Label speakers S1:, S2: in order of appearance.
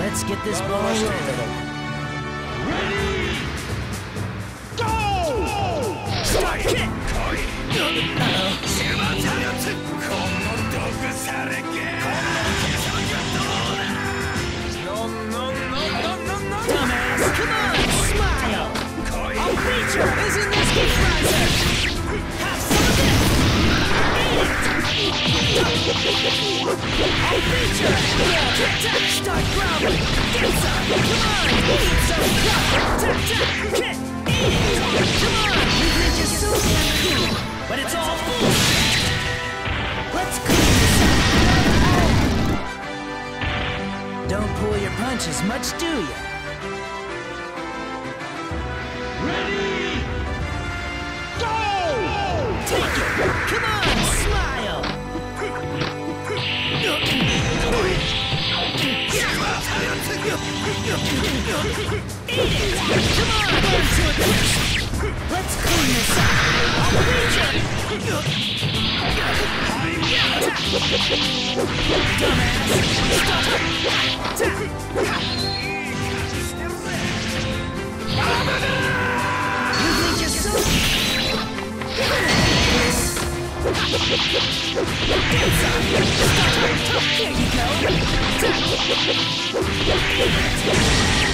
S1: Let's get this ball rolling.
S2: Ready! Go!
S1: Strike it! Dumbass, come on, smile! I'll beat you! Isn't this Geek Riser? Have some of this! Eat it! I'll beat you! Tap, start growling! Get some! Come on! Eat some crap! Tap, hit! Eat it! Come on! You think you're so damn cool, but it's all bullshit! Let's clean this up! Don't pull your punches much, do you?
S2: Ready! Go!
S1: Take it! Come on, smile! Eat it! Come on, learn to it! Let's clean this up! I'll beat you! Dumbass! Stop it! You think you're so... There you go!